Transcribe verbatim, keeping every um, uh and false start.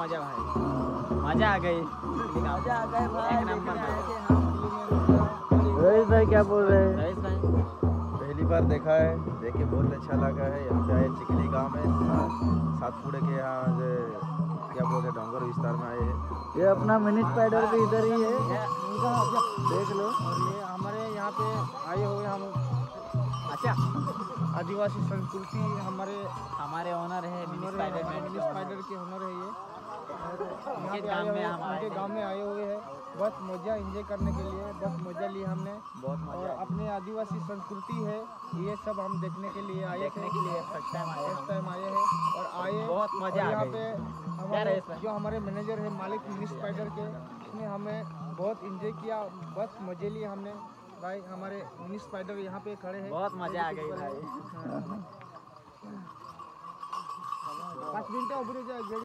मजा भाई, मजा आ गई, मजा आ गई भाई, एक नंबर भाई। रईस भाई क्या बोल रहे हैं? रईस भाई पहली बार देखा है, देख के बहुत अच्छा लगा है। यहाँ पे आए चिकली गांव में, सातपुड़े के यहाँ जो क्या बोलते हैं डोंगर विस्तार में आए हैं। ये अपना मिनी स्पाइडर भी इधर ही है, देख लो। और ये हमारे यहाँ पे आए हुए हम अच्छा आदिवासी संस्कृति हमारे हमारे ओनर है मिनी स्पाइडर में, मिनी स्पाइडर के हुनर है ये। उनके यहाँ पे गांव आए में हुए- हम आए उनके हैं। गांव में आए हुए हैं, बस मजा एंजॉय करने के लिए, बस मजा ली हमने। बहुत और मजा अपने आदिवासी संस्कृति है ये सब हम देखने के लिए आए देखने थे, के लिए फर्स्ट टाइम आए फर्स्ट हम। टाइम आए हैं और आए बहुत मजा और आ यहाँ गई। पे क्या हमारे रहे इसमें? जो हमारे मैनेजर है मालिक मिनी स्पाइडर के, उसने हमें बहुत एंजॉय किया, बस मजे लिए हमने भाई। हमारे मिनी स्पाइडर यहाँ पे खड़े हैं, बहुत मजा आ गई भाई। पाँच मिनट